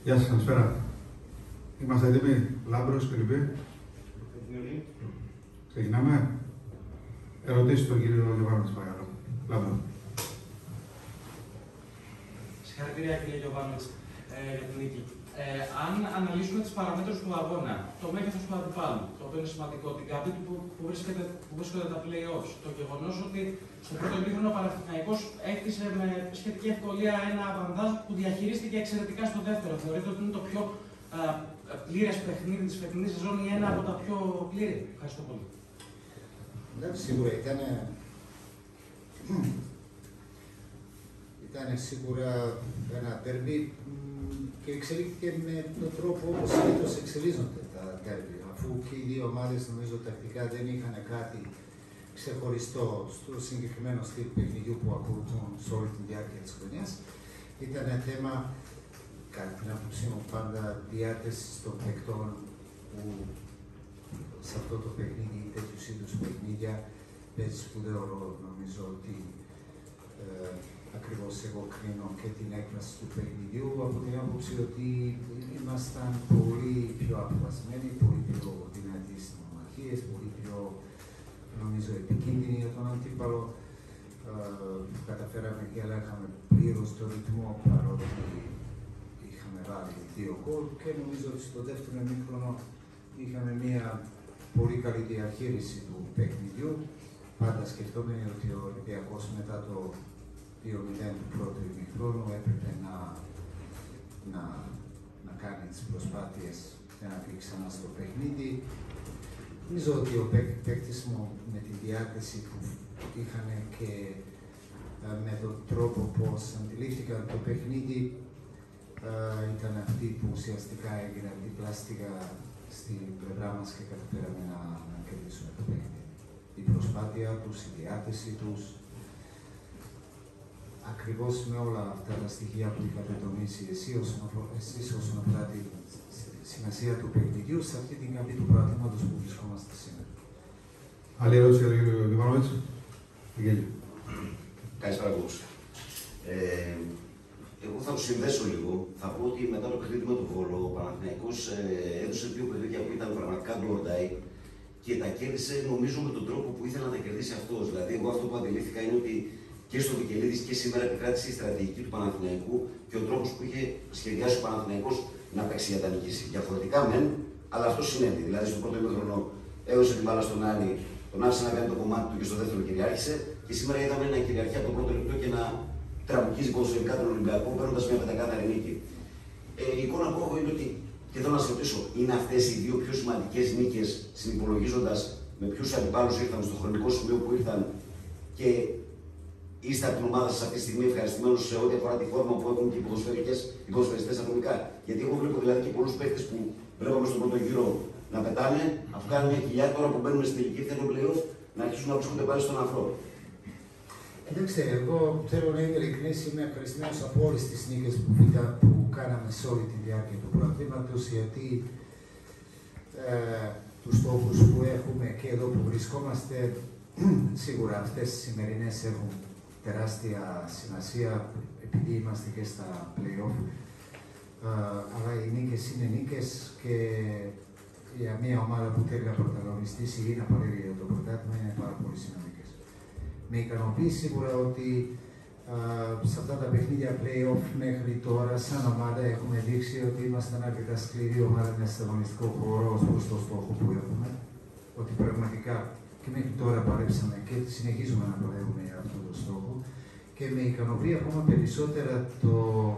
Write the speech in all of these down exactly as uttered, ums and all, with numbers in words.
Γεια σας, καλησπέρα. Είμαστε έτοιμοι, Λάμπρος και λοιποί. Ξεκινάμε. Ερωτήσεις στον κύριο Γιωβάνοβιτς, παρακαλώ. Λάμπρο. Συγχαρητήρια κύριε Γιωβάνοβιτς ε, για την νίκη. Ε, αν αναλύσουμε τις παραμέτρους του αγώνα, το μέγεθος του αντιπάλου, το οποίο είναι σημαντικό, την καμπή του που, που, βρίσκεται, που βρίσκονται τα play-offs, το γεγονός ότι στο πρώτο ημίχρονο ο Παναθηναϊκός έκτισε με σχετική ευκολία ένα αβαντάζ που διαχειρίστηκε εξαιρετικά στο δεύτερο. Θεωρείτε ότι είναι το πιο ε, πλήρες παιχνίδι της φετινής σεζόν ή ένα από τα πιο πλήρη? Ευχαριστώ πολύ. Ναι, σίγουρα ήταν. Ήταν σίγουρα ένα τέρμπι και εξελίχθηκε με τον τρόπο όπως συνήθως εξελίσσονται τα τέρμπι. Αφού και οι δύο ομάδες νομίζω τακτικά δεν είχαν κάτι ξεχωριστό στο συγκεκριμένο στυλ παιχνιδιού που ακολουθούν σε όλη τη διάρκεια της χρονιάς, ήταν θέμα, κατά την άποψή μου, πάντα διάθεση των παικτών που σε αυτό το παιχνίδι ή τέτοιους είδους παιχνίδια παίζει σπουδαίο ρόλο. Νομίζω ότι ε, ακριβώς εγώ κρίνω και την έκβαση του παιχνιδιού από την άποψη ότι ήμασταν πολύ πιο αποφασισμένοι, πολύ πιο δυνατοί στις μονομαχίες, πολύ πιο, νομίζω, επικίνδυνοι για τον αντίπαλο. Ε, καταφέραμε και ελέγχαμε πλήρως το ρυθμό, παρότι είχαμε βάλει δύο γκολ και νομίζω ότι στο δεύτερο ημίχρονο είχαμε μια πολύ καλή διαχείριση του παιχνιδιού. Πάντα σκεφτόμενοι ότι ο Ολυμπιακός μετά το δύο μηδέν του πρώτου ημιχρόνου έπρεπε να, να, να κάνει τις προσπάθειες για να μπει ξανά στο παιχνίδι. Νομίζω ότι ο παίκτης μου με τη διάθεση που είχαν και με τον τρόπο πώς αντιλήφθηκαν το παιχνίδι ήταν αυτοί που ουσιαστικά έγιναν την πλάστικα στην πλευρά μας και καταφέραμε να, να κερδίσουμε το παιχνίδι. Η προσπάθεια τους, η διάθεση τους, ακριβώς με όλα αυτά τα στοιχεία που είχατε τονίσει εσείς όσον αφορά τη σημασία του παιχνιδιού σε αυτή την καμπή του παραδείγματος που βρισκόμαστε σήμερα. Άλλη ερώτηση για τον κύριο Γιωβάνοβιτς. Γέλιο. Καλησπέρα από όλους. Ε, εγώ θα το συνδέσω λίγο. Θα πω ότι μετά το παιχνίδι με τον Βόλο, ο Παναθηναϊκός ε, έδωσε δύο παιχνίδια που ήταν πραγματικά do or die και τα κέρδισε νομίζω με τον τρόπο που ήθελε να τα κερδίσει αυτός. Δηλαδή, εγώ αυτό που αντιλήφθηκα είναι ότι και στο Βικελίδης και σήμερα επικράτησε η στρατηγική του Παναθηναϊκού και ο τρόπος που είχε σχεδιάσει ο Παναθηναϊκός να παίξει για τα νικήσει. Διαφορετικά μεν, αλλά αυτό συνέβη. Δηλαδή, στο πρώτο ημίχρονο έδωσε την μπάλα στον Άρη, τον άφησε να κάνει το κομμάτι του και στο δεύτερο κυριάρχησε. Και σήμερα είδαμε ένα κυριαρχία από το πρώτο λεπτό και να τραμπουκίζει ποδοσφαιρικά τον Ολυμπιακό, παίρνοντας μια πεντακάθαρη νίκη. Ε, η εικόνα που έχω είναι ότι, και θέλω να σα ρωτήσω, είναι αυτές οι δύο πιο σημαντικές νίκες, συνυπολογίζοντας με ποιους αντιπάλους ήρθαν στο χρονικό σημείο που ήρθαν και είστε από την ομάδα σας αυτή τη στιγμή ευχαριστημένος σε ό,τι αφορά τη φόρμα που έχουν και οι ποδοσφαιριστές ατομικά? Γιατί εγώ βλέπω δηλαδή και πολλούς παίκτες που βλέπαμε στον πρώτο γύρο να πετάνε, αφού κάνουν μια κοιλιά, τώρα που μπαίνουμε στην τελική ευθύνη play-off, να αρχίσουν να βρίσκονται πάλι στον αφρό. Κοιτάξτε, εγώ θέλω να είμαι ειλικρινής, είμαι ευχαριστημένος από όλες τις νίκες που, που κάναμε σε όλη τη διάρκεια του πρωταθλήματος, γιατί ε, τους στόχους που έχουμε και εδώ που βρισκόμαστε, σίγουρα αυτές οι σημερινές έχουν τεράστια σημασία, επειδή είμαστε και στα play-off, ε, αλλά οι νίκες είναι νίκες και για μια ομάδα που θέλει να πρωταγωνιστήσει ή να παλεύει για το πρωτάθλημα είναι πάρα πολύ σημαντικές. Με ικανοποιεί σίγουρα ότι α, σε αυτά τα παιχνίδια play-off μέχρι τώρα, σαν ομάδα, έχουμε δείξει ότι ήμασταν αρκετά σκληρή ομάδα μέσα στο αγωνιστικό χώρο ως προς το στόχο που έχουμε. Ότι πραγματικά και μέχρι τώρα παλέψαμε και συνεχίζουμε να παλεύουμε για αυτό το στόχο. Και με ικανοποιεί ακόμα περισσότερα το.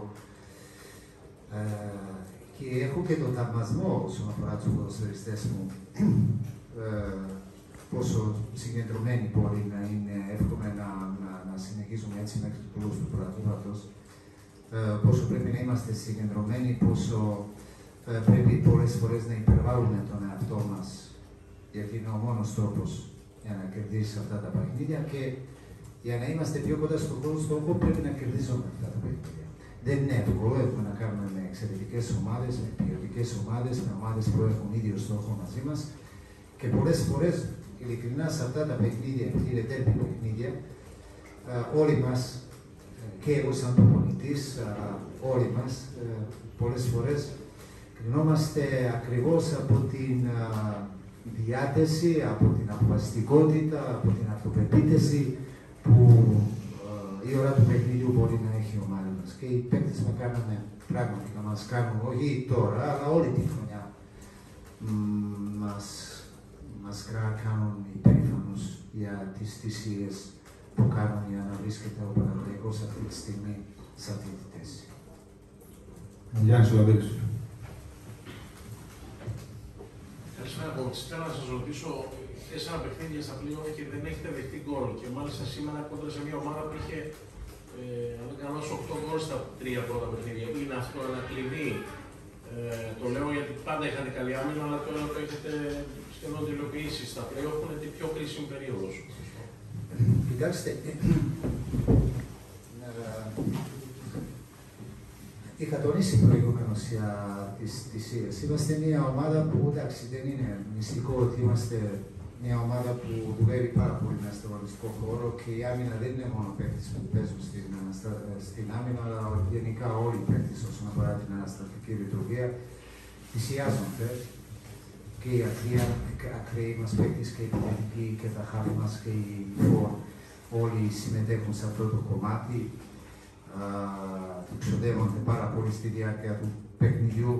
Ε, και έχω και τον θαυμασμό όσον αφορά τους ποδοσφαιριστές μου. Ε, πόσο συγκεντρωμένοι μπορεί να είναι, εύχομαι να, να, να συνεχίσουμε έτσι μέχρι το τέλος του πρωταθλήματος. Ε, πόσο πρέπει να είμαστε συγκεντρωμένοι, πόσο ε, πρέπει πολλές φορές να υπερβάλλουμε τον εαυτό μας, γιατί είναι ο μόνος τρόπος για να κερδίσει αυτά τα παιχνίδια και για να είμαστε πιο κοντά στον στόχο πρέπει να κερδίζουμε αυτά τα παιχνίδια. Δεν είναι εύκολο, έχουμε να κάνουμε με εξαιρετικές ομάδες, με ποιοτικές ομάδες, με ομάδες που έχουν ίδιο στόχο μαζί μας και πολλές φορές, ειλικρινά, σε αυτά τα παιχνίδια, είναι τέρπι παιχνίδια, όλοι μας και εγώ σαν προπονητής, όλοι μας, πολλές φορές κρινόμαστε ακριβώς από την διάθεση, από την αποφασιστικότητα, από την αυτοπεποίθηση που η ώρα του παιχνιδιού μπορεί να έχει η ομάδα μας. Και οι παίκτες να κάνανε πράγματι, να μας κάνουν, όχι τώρα, αλλά όλη τη χρονιά, μας, μας κάνουν υπερήφανους για τις θυσίες που κάνουν για να βρίσκεται ο Παναθηναϊκός αυτή τη στιγμή σε αυτή τη θέση. Γιάννης Ολαδέλης. Καλησπέρα, coach. Θέλω να σας ρωτήσω, τέσσερα παιχνίδια στα play-off και δεν έχετε δεχτεί γκολ. Και μάλιστα σήμερα κόντρα σε μια ομάδα που είχε, ε, αν δεν κάνω, οκτώ γκολ στα τρία πρώτα παιχνίδια. Είναι αυτό ένα κλειδί. Ε, το λέω γιατί πάντα είχατε καλή άμυνα, αλλά τώρα το έχετε σχεδόν τελειοποιήσει. Στα play-off είναι την πιο κρίσιμη περίοδος. Κοιτάξτε, είχα τονίσει προηγουμένως για τις θυσίες. Είμαστε μια ομάδα που, εντάξει, δεν είναι μυστικό ότι είμαστε μια ομάδα που δουλεύει πάρα πολύ μέσα στον αγωνιστικό χώρο και η άμυνα δεν είναι μόνο παίκτες που παίζουν στην, στην άμυνα, αλλά γενικά όλοι οι παίκτες όσον αφορά την αναστατική λειτουργία θυσιάζονται. Και οι ακραίοι μας παίκτες και οι επιθετικοί και τα χάρη μας και οι φορ, όλοι συμμετέχουν σε αυτό το κομμάτι. Ξοδεύονται πάρα πολύ στη διάρκεια του παιχνιδιού.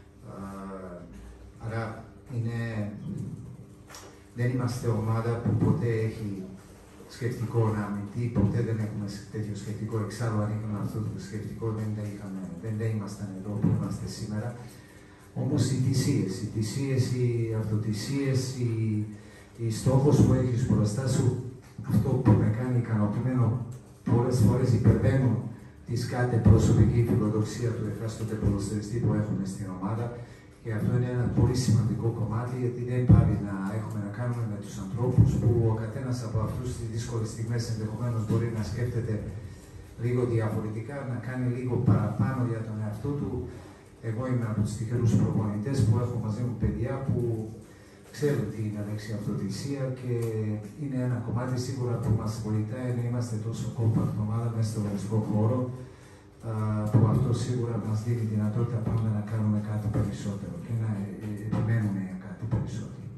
Άρα είναι, δεν είμαστε ομάδα που ποτέ έχει σκεπτικό να αμυντεί, ποτέ δεν έχουμε τέτοιο σκεπτικό. Εξάλλου, αν είχαμε αυτό το σκεπτικό, δεν, είχαμε, δεν, δεν ήμασταν εδώ που είμαστε σήμερα. Όμως οι θυσίες, οι θυσίες, οι αυτοθυσίες, οι, οι στόχος που έχεις μπροστά σου, αυτό που με κάνει ικανοποιημένο πολλές φορές υπερβαίνουν της κάθε προσωπική φιλοδοξία του εκάστοτε ποδοσφαιριστή που έχουμε στην ομάδα. Και αυτό είναι ένα πολύ σημαντικό κομμάτι, γιατί δεν πάει να έχουμε να κάνουμε με τους ανθρώπους που ο καθένας από αυτούς στις δύσκολες στιγμές ενδεχομένως μπορεί να σκέφτεται λίγο διαφορετικά, να κάνει λίγο παραπάνω για τον εαυτό του. Εγώ είμαι από τους τυχερούς προπονητές που έχω μαζί μου παιδιά που ξέρουν τι είναι λέξη αυτοθυσία και είναι ένα κομμάτι σίγουρα που μας βοηθάει να είμαστε τόσο compact ομάδα μέσα στον αγωνιστικό χώρο, που αυτό σίγουρα μας δίνει δυνατότητα πάμε να κάνουμε κάτι περισσότερο και να επιμένουμε για κάτι περισσότερο.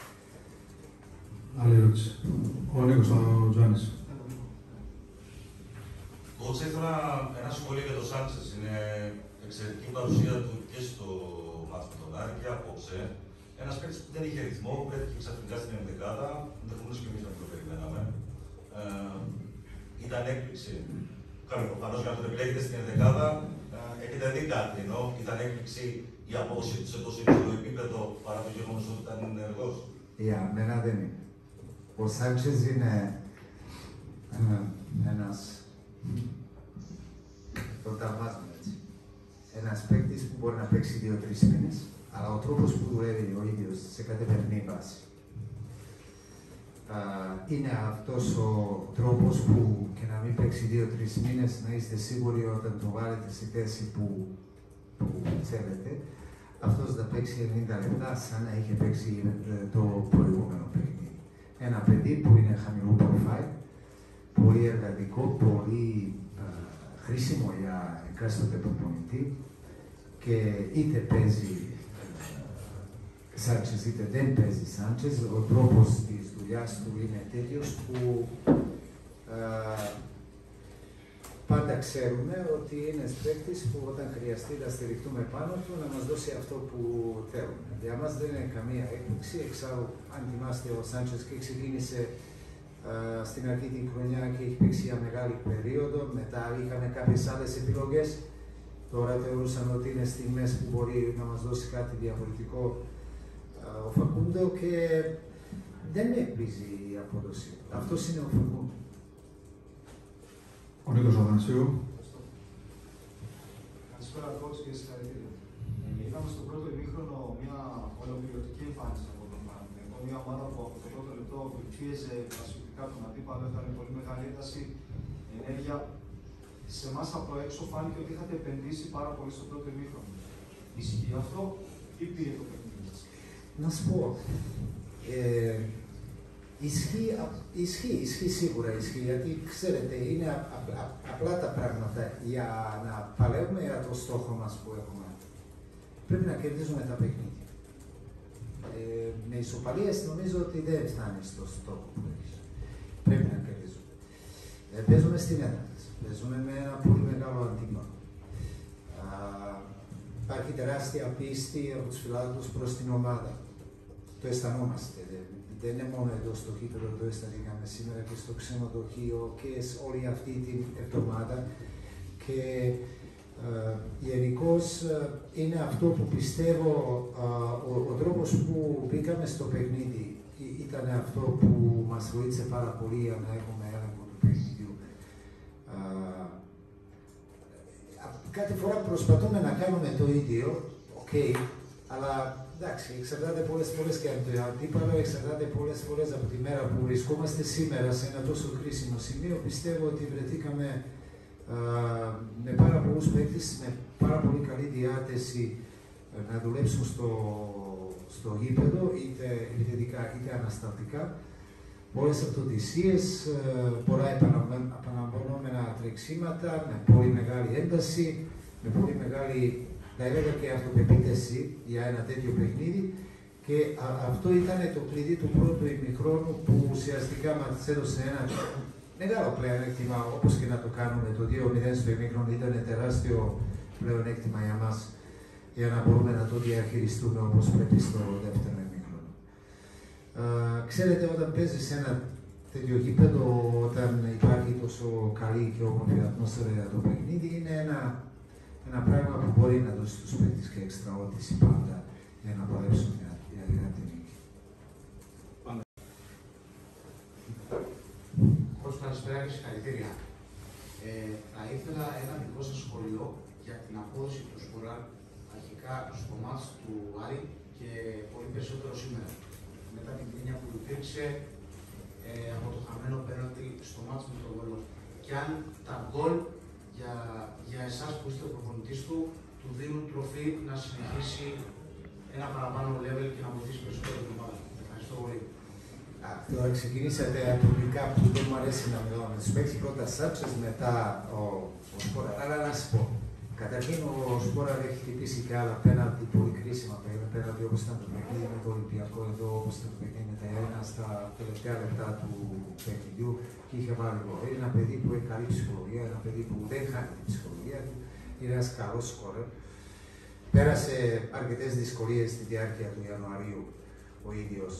Άλλη ερώτηση. Ο Νίκος, ο Τζάνης. Κότσα, ήθελα ένα σχόλιο για τον Σάντσες. Είναι εξαιρετική παρουσία του και στο μάτς με τον Άρη και απόψε. Ένας παίκτης που δεν είχε ρυθμό, που βρέθηκε ξαφνικά στην ενδεκάδα, ενδεχομένως και εμείς να το περιμέναμε. Ε, ήταν έκπληξη. Προφανώς για να τον επιλέγετε στην ενδεκάδα, ε, έχετε δει κάτι, ενώ ήταν έκπληξη η απόδοση του σε τόσο υψηλό επίπεδο παρά το γεγονός ότι ήταν ενεργός. Για μένα δεν είναι. Ο Σάντσες είναι ένας, τον ταρμάζουμε έτσι, ένας παίκτης που μπορεί να παίξει δύο-τρεις μήνες, αλλά ο τρόπος που δουλεύει ο ίδιος σε καθημερινή βάση. Είναι αυτός ο τρόπος που και να μην παίξει δύο-τρεις μήνες να είστε σίγουροι όταν το βάλετε στη θέση που, που θέλετε, αυτός θα παίξει ενενήντα λεπτά σαν να είχε παίξει το προηγούμενο παιχνίδι. Ένα παιδί που είναι χαμηλό προφάιλ, πολύ εργατικό, πολύ α, χρήσιμο για εκάστοτε προπονητή και είτε παίζει Σάντσες είτε δεν παίζει Σάντσες, ο τρόπος της δουλειάς του είναι τέτοιος που α, πάντα ξέρουμε ότι είναι παίκτης που όταν χρειαστεί να στηριχτούμε πάνω του να μας δώσει αυτό που θέλουμε. Για μας δεν είναι καμία έκπληξη, εξάλλου αν θυμάστε ο Σάντσες και ξεκίνησε α, στην αρχή την χρονιά και έχει παίξει για μεγάλη περίοδο, μετά είχαμε κάποιες άλλες επιλογές, τώρα θεωρούσαν ότι είναι στιγμές που μπορεί να μας δώσει κάτι διαφορετικό ο Φακούντο και δεν με εκπλήσει η απόδοση. Αυτός είναι ο Φακούντο. Ο Νίκος Αθανασίου. Καλησπέρα, coach, και συγχαρητήρια. Είδαμε στο πρώτο ημίχρονο μια ολοκληρωτική εμφάνιση από τον Παναθηναϊκό. Μια ομάδα που από το πρώτο λεπτό πίεζε βασιλικά τον αντίπαλο, ήταν πολύ μεγάλη ένταση, ενέργεια. Σε εμάς από έξω φάνηκε ότι είχατε επενδύσει πάρα πολύ στο πρώτο ημίχρονο. Ισχύει αυτό ή πήρε το παιχνίδι σας? Να σου πω, ε, Ισχύει, ισχύει, ισχύει σίγουρα, ισχύει, γιατί ξέρετε, είναι α, α, α, απλά τα πράγματα για να παλεύουμε για το στόχο μας που έχουμε. Πρέπει να κερδίζουμε τα παιχνίδια. Ε, με ισοπαλίες νομίζω ότι δεν φτάνει στο στόχο που έχεις. Πρέπει να κερδίζουμε. Ε, παίζουμε στην έδρα μας. Παίζουμε με ένα πολύ μεγάλο αντίπαλο. Υπάρχει τεράστια πίστη από τους φιλάθλους προς την ομάδα. Το αισθανόμαστε. Δεν είναι μόνο εδώ στο γήπεδο, το αισθανθήκαμε σήμερα και στο ξενοδοχείο και όλη αυτή την εβδομάδα. Και ε, γενικώς ε, είναι αυτό που πιστεύω, ε, ο, ο τρόπος που μπήκαμε στο παιχνίδι ήταν αυτό που μας βοήθησε πάρα πολύ για να έχουμε έλεγχο του παιχνιδιού. Ε, Κάθε φορά προσπαθούμε να κάνουμε το ίδιο, οκ, okay, αλλά εντάξει, εξαρτάται πολλές φορές και από το αντίπαλο, εξαρτάται πολλές φορές από τη μέρα που βρισκόμαστε σήμερα σε ένα τόσο κρίσιμο σημείο. Πιστεύω ότι βρεθήκαμε α, με πάρα πολλούς παίκτες, με πάρα πολύ καλή διάθεση να δουλέψουν στο, στο γήπεδο, είτε επιθετικά είτε ανασταλτικά. Πολλές αυτοδυσίες, πολλά επαναλαμβανόμενα τρεξίματα, με πολύ μεγάλη ένταση, με πολύ μεγάλη, θα έλεγα, και αυτοπεποίθηση για ένα τέτοιο παιχνίδι. Και α, αυτό ήταν το κλειδί του πρώτου ημιχρόνου που ουσιαστικά μας έδωσε ένα μεγάλο πλεονέκτημα, όπως και να το κάνουμε. Το δύο μηδέν στο ημίχρονο ήταν τεράστιο πλεονέκτημα για μας, για να μπορούμε να το διαχειριστούμε όπως πρέπει στο δεύτερο ημίχρονο. Uh, ξέρετε, όταν παίζεις σε ένα τέτοιο γήπεδο, όταν υπάρχει τόσο καλή και όμορφη ατμόσφαιρα για το παιχνίδι, είναι ένα, ένα πράγμα που μπορεί να δώσει στους παίκτες και έξτρα όθηση πάντα για να παλέψουν για, για, για την νίκη. Κώστα, καλησπέρα και συγχαρητήρια. Ε, θα ήθελα ένα δικό σας σχόλιο για την απόδοση του Σπορά αρχικά στο μάτς του Άρη και πολύ περισσότερο σήμερα. Μετά την κρίνια που υπήρξε ε, από το χαμένο πέναλτι στο μάτς με τον Βόλο. Και αν τα γκολ για, για εσάς που είστε ο προπονητής του, του δίνουν τροφή να συνεχίσει ένα παραπάνω level και να βοηθήσει περισσότερο την ομάδα. Ευχαριστώ πολύ. Τώρα ξεκινήσατε ατομικά που δεν μου αρέσει να μιλάω με τους παίκτες. Πρώτα Σάτσες, μετά ο, ο Σπόρα. Αλλά να σου πω. Καταρχήν ο Σπόρα έχει χτυπήσει και άλλα πέναλτι πολύ κρίσιμα πέναλτι, όπως ήταν το παιχνίδι με το Ολυμπιακό εδώ, όπως ήταν το παιχνίδι με τα Ιένα στα τελευταία λεπτά του παιχνιδιού και είχε βάλει γκολ. Είναι ένα παιδί που έχει καλή ψυχολογία, ένα παιδί που δεν χάνει την ψυχολογία του, είναι ένας καλός σκόρερ. Πέρασε αρκετές δυσκολίες στη διάρκεια του Ιανουαρίου ο ίδιος,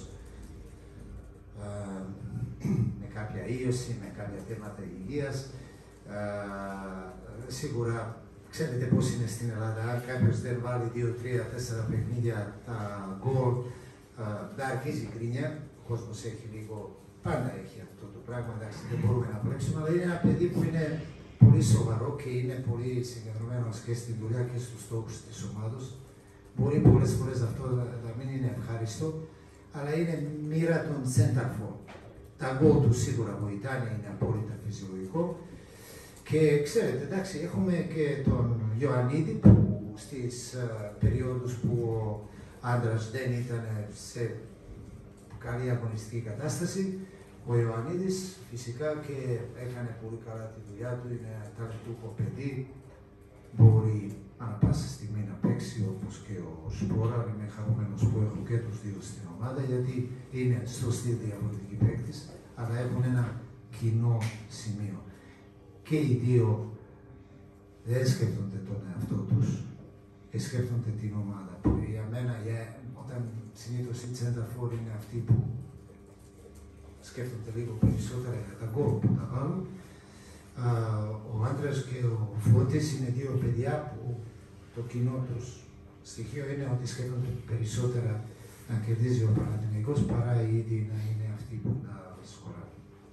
ε, με κάποια ίωση, με κάποια θέματα υγείας. Ε, σίγουρα ξέρετε πώς είναι στην Ελλάδα, αν κάποιος δεν βάλει δύο, τρία, τέσσερα παιχνίδια τα γκολ, δεν αρχίζει η κρίνια. Ο κόσμος έχει λίγο, πάντα έχει αυτό το πράγμα, εντάξει, δεν μπορούμε να πλέξουμε, αλλά είναι ένα παιδί που είναι πολύ σοβαρό και είναι πολύ συγκεντρωμένος και στη δουλειά και στους στόχους της ομάδας. Μπορεί πολλές φορές αυτό να μην είναι ευχάριστο, αλλά είναι μοίρα των center for. Τα γκολ του σίγουρα βοηθάνε, είναι απόλυτα φυσιολογικό. Και ξέρετε, εντάξει, έχουμε και τον Ιωαννίδη που στις uh, περιόδους που ο άντρας δεν ήταν σε καλή αγωνιστική κατάσταση, ο Ιωαννίδης φυσικά και έκανε πολύ καλά τη δουλειά του, είναι ταλαντούχο παιδί, μπορεί ανά πάσα στιγμή να παίξει όπως και ο Σπόρα. Είμαι χαρούμενος που έχω και τους δύο στην ομάδα, γιατί είναι στο στυλ διαφορετικοί παίκτες, αλλά έχουν ένα κοινό σημείο. Και οι δύο δεν σκέφτονται τον εαυτό τους, σκέφτονται την ομάδα. Που για μένα, για, όταν συνήθως οι center-for είναι αυτοί που σκέφτονται λίγο περισσότερα για τα γκολ που τα βάλουν. Α, ο άντρας και ο Φώτης είναι δύο παιδιά που το κοινό τους στοιχείο είναι ότι σκέφτονται περισσότερα να κερδίζει ο Παναθηναϊκός παρά ήδη να είναι αυτοί που να σκοράρουν.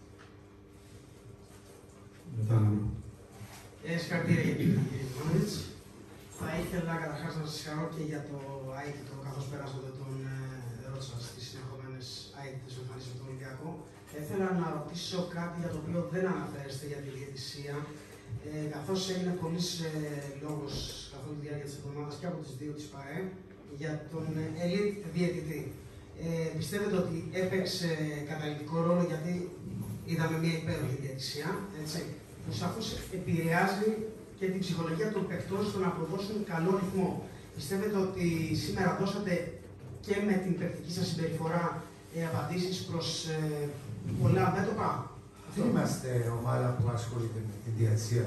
Ε, συγχαρητήρια για την κύριε Κόνιτς. Θα ήθελα καταρχάς να σας συγχαρώ και για το αίτητο, καθώς πέρασατε τον ρώτησα στις συνεχόμενες αίτητες εμφανίσεις με τον Ολυμπιακό. Ήθελα να ρωτήσω κάτι για το οποίο δεν αναφέρεστε για τη διαιτησία, ε, καθώς έγινε πολλής ε, λόγος καθ' όλη τη διάρκεια της εβδομάδας και από τις δύο της ΠΑΕ για τον ελίτ διαιτητή. Ε, πιστεύετε ότι έπαιξε καταλυτικό ρόλο, γιατί είδαμε μια υπέροχη διαιτησία, έτσι, που σαφώς επηρεάζει και την ψυχολογία των παιχτών στο να προδώσουν καλό ρυθμό. Πιστεύετε ότι σήμερα δώσατε και με την παιχτική σας συμπεριφορά ε, απαντήσεις προς ε, πολλά μέτωπα? Δεν είμαστε ομάδα που ασχολείται με την διαιτησία.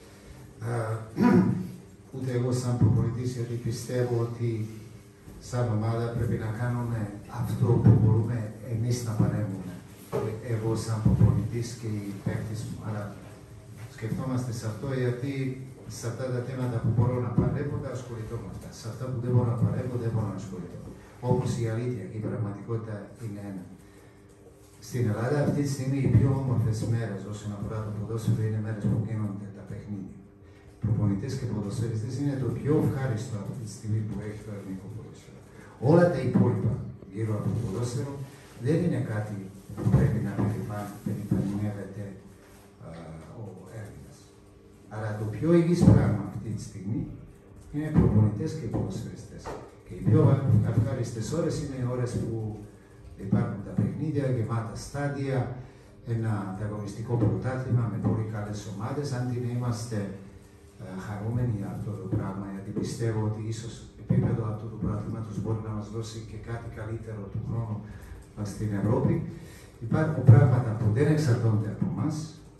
Ούτε εγώ σαν προπονητής, γιατί πιστεύω ότι σαν ομάδα πρέπει να κάνουμε αυτό που μπορούμε εμείς να παρέμβουμε. Εγώ σαν προπονητής και οι παίκτες μου. Αλλά σκεφτόμαστε σε αυτό, γιατί σε αυτά τα θέματα που μπορώ να παρέμβω, θα ασχοληθώ με αυτά. Σε αυτά που δεν μπορώ να παρέμβω, δεν μπορώ να ασχοληθώ. Όπως η αλήθεια και η πραγματικότητα είναι ένα. Στην Ελλάδα αυτή τη στιγμή οι πιο όμορφες μέρες όσον αφορά το ποδόσφαιρο είναι μέρες που γίνονται τα παιχνίδια. Προπονητές και ποδοσφαιριστές είναι το πιο ευχάριστο αυτή τη στιγμή που έχει το ελληνικό ποδόσφαιρο. Όλα τα υπόλοιπα γύρω από το ποδόσφαιρο δεν είναι κάτι που πρέπει να περηφανεύεται ο Έλληνας. Αλλά το πιο υγιής πράγμα αυτή τη στιγμή είναι οι προπονητές και οι ποδοσφαιριστές. Και οι πιο ευχάριστες ώρες είναι οι ώρες που υπάρχουν τα παιχνίδια, γεμάτα στάδια, ένα ανταγωνιστικό πρωτάθλημα με πολύ καλές ομάδες. Αντί να είμαστε uh, χαρούμενοι για αυτό το πράγμα, γιατί πιστεύω ότι ίσως επίπεδο αυτού του πρωταθλήματος μπορεί να μας δώσει και κάτι καλύτερο του χρόνου στην Ευρώπη. Υπάρχουν πράγματα που δεν εξαρτώνται από εμάς,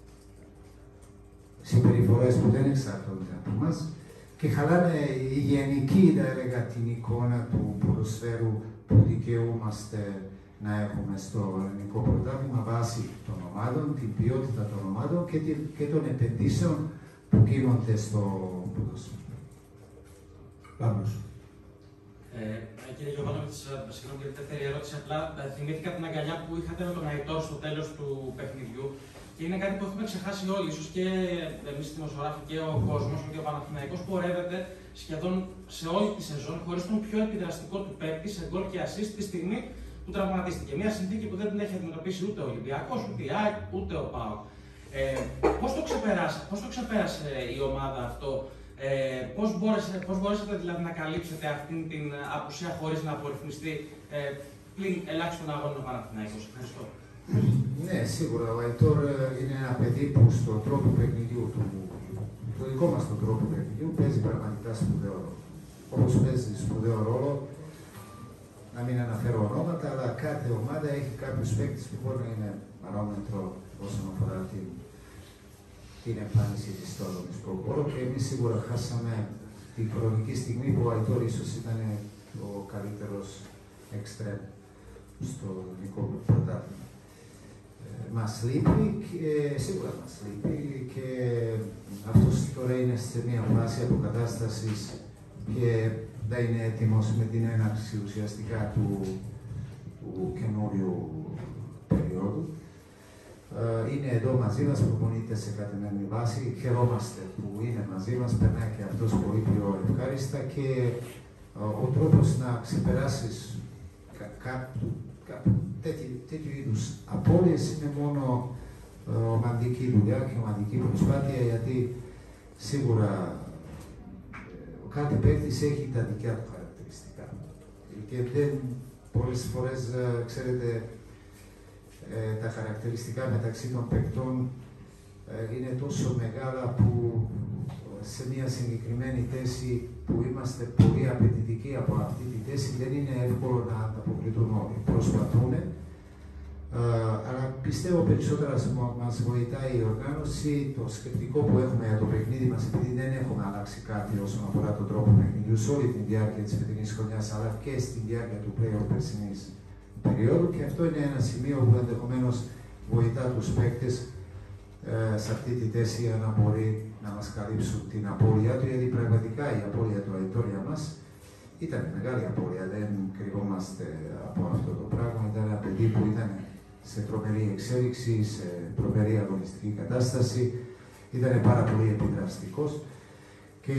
συμπεριφορές που δεν εξαρτώνται από εμάς και χαλάνε η γενική, θα έλεγα, την εικόνα του ποδοσφαίρου που δικαιούμαστε να έχουμε στο ελληνικό πρωτάθλημα βάσει των ομάδων, την ποιότητα των ομάδων και, τη, και των επενδύσεων που γίνονται στο ποδόσφαιρο. Πάμε. Ε, κύριε Γιωβάνοβιτς, συγγνώμη για τη δεύτερη ερώτηση. Απλά θυμήθηκα την αγκαλιά που είχατε με τον Αϊτόρ στο τέλος του παιχνιδιού. Και είναι κάτι που έχουμε ξεχάσει όλοι, ίσως και εμείς οι δημοσιογράφοι και ο κόσμος, ότι ο Παναθηναϊκός πορεύεται σχεδόν σε όλη τη σεζόν χωρίς τον πιο επιδραστικό του παίκτη σε γκολ και assist τη στιγμή που τραυματίστηκε. Μια συνθήκη που δεν την έχει αντιμετωπίσει ούτε ο Ολυμπιακός, ούτε η ΑΕΚ, ούτε ο ΠΑΟΚ. Ε, πώς το ξεπέρασε, πώς το ξεπέρασε η ομάδα αυτό, ε, πώς, μπόρεσε, πώς μπορέσατε δηλαδή να καλύψετε αυτήν την απουσία χωρίς να απορριθμιστεί ε, πλην ελάχιστον αγώνων ο Παναθηναϊκός? Ευχαριστώ. Ναι, σίγουρα. Ο Αϊτόρ είναι ένα παιδί που στον τρόπο παιχνιδιού του, το δικό μας τον τρόπο παιχνιδιού, παίζει πραγματικά σπουδαίο ρόλο. Όπως παίζει σπουδαίο ρόλο, να μην αναφέρω ονόματα, αλλά κάθε ομάδα έχει κάποιους παίκτες που μπορεί να είναι παρόμετρο όσον αφορά την, την εμφάνιση της στο αγωνιστικό χώρο και εμείς σίγουρα χάσαμε την χρονική στιγμή που ο Αϊτόρ ίσως ήταν ο καλύτερος εξτρέμ στο ελληνικό πρωτάθλημα. Μας λείπει και σίγουρα μας λείπει και αυτός τώρα είναι σε μια φάση αποκατάστασης και δεν είναι έτοιμος με την έναρξη ουσιαστικά του, του καινούριου περίοδου. Είναι εδώ μαζί μας, προπονείται σε καθημερινή βάση. Χαιρόμαστε που είναι μαζί μας, περνάει και αυτός πολύ πιο ευχάριστα και ο τρόπος να ξεπεράσεις κάπου τέτοιου είδους απώλειες είναι μόνο ομαδική δουλειά και ομαδική προσπάθεια, γιατί σίγουρα ο κάθε παίκτης έχει τα δικιά του χαρακτηριστικά. Και δεν, πολλές φορές, ξέρετε, τα χαρακτηριστικά μεταξύ των παικτών είναι τόσο μεγάλα που σε μια συγκεκριμένη θέση που είμαστε πολύ απαιτητικοί από αυτή τη θέση δεν είναι εύκολο να ανταποκριθούν όλοι. Προσπαθούν, αλλά πιστεύω περισσότερα μας βοηθάει η οργάνωση, το σκεπτικό που έχουμε για το παιχνίδι μας, επειδή δεν έχουμε αλλάξει κάτι όσον αφορά τον τρόπο παιχνιδιού σε όλη τη διάρκεια της φετινής χρονιάς, αλλά και στη διάρκεια του play-off περσινής περίοδου. Και αυτό είναι ένα σημείο που ενδεχομένως βοηθά τους παίκτες ε, σε αυτή τη θέση για να μπορεί να μας καλύψουν την απώλεια του, γιατί πραγματικά η απώλεια του Αϊτόρ για μας ήταν μεγάλη απώλεια, δεν κρυβόμαστε από αυτό το πράγμα. Ήταν ένα παιδί που ήταν σε τρομερή εξέλιξη, σε τρομερή αγωνιστική κατάσταση, ήταν πάρα πολύ επιδραστικός και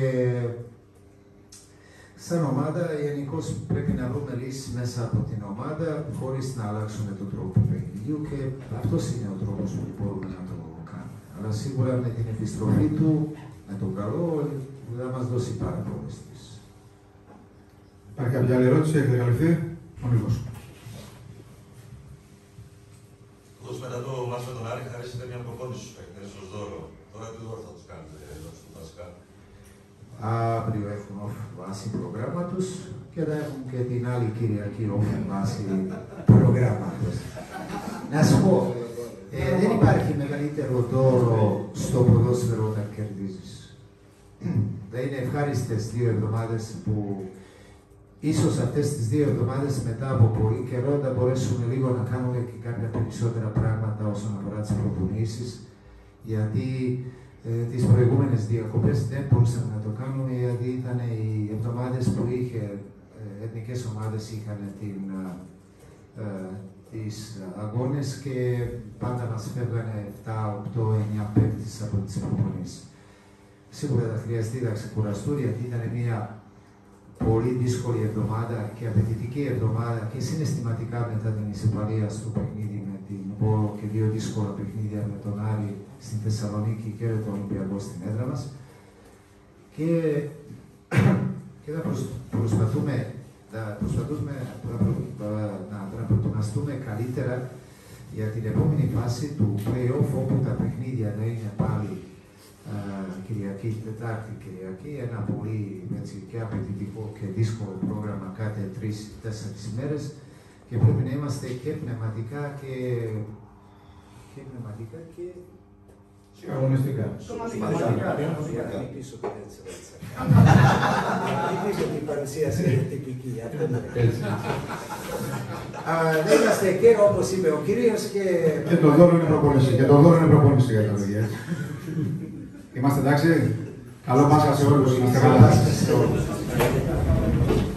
σαν ομάδα γενικώς πρέπει να βρούμε λύσεις μέσα από την ομάδα χωρίς να αλλάξουμε τον τρόπο παιχνιδιού και αυτός είναι ο τρόπος που μπορούμε να το κάνουμε. Αλλά σίγουρα με την επιστροφή του, με τον καλό, θα μας δώσει πάρα πολλές λύσεις. Υπάρχει κάποια άλλη ερώτηση, έχετε καλυφθεί? Ο Νίκος. δώσετε μια προπόνηση στους παίκτες, ως δώρο. Τώρα τι δώρο θα τους κάνετε στο βασικά? Αύριο έχουν off βάση προγράμματος και θα έχουν και την άλλη Κυριακή off βάση προγράμματος. Να σου πω, ε, δεν υπάρχει μεγαλύτερο δώρο στο ποδόσφαιρο όταν κερδίζεις. Θα είναι ευχάριστες δύο εβδομάδες που ίσως αυτές τις δύο εβδομάδες μετά από πολύ καιρό θα μπορέσουν λίγο να κάνουμε και κάποια περισσότερα πράγματα όσον αφορά τις προπονήσεις, γιατί ε, τις προηγούμενες διακοπές δεν μπορούσαμε να το κάνουμε, γιατί ήταν οι εβδομάδες που είχε ε, εθνικές ομάδες είχαν την, ε, τις αγώνες και πάντα μας φεύγανε επτά, οκτώ, εννιά παίκτες από τις προπονήσεις. Σίγουρα θα χρειαστεί να ξεκουραστούν, γιατί ήταν μια πολύ δύσκολη εβδομάδα και απαιτητική εβδομάδα και συναισθηματικά μετά την ισοπαλία στο παιχνίδι με την Βόλο και δύο δύσκολα παιχνίδια με τον Άρη στην Θεσσαλονίκη και τον Ολυμπιακό στην έδρα μας. Και, και θα προσ, προσπαθούμε, θα προσπαθούμε να, να, να προετοιμαστούμε καλύτερα για την επόμενη φάση του play-off, όπου τα παιχνίδια θα είναι πάλι Uh, Κυριακή, Τετάρτη, Κυριακή, ένα πολύ έτσι, και απαιτητικό και δύσκολο πρόγραμμα κάθε τρεις-τέσσερις ημέρες και πρέπει να είμαστε και πνευματικά και, και πνευματικά και αγωνιστικά. Σωματικά. Πίσω και έτσι. Είπε ότι η παρουσίαση είναι τυπική. Να είμαστε και όπως είπε ο κύριος και... Και το δώρο είναι προπόνηση. Και το δώρο είναι προπόνηση για τα παιδιά. Είμαστε εντάξει. Καλό Πάσχα σε όλους. Είμαστε καλά.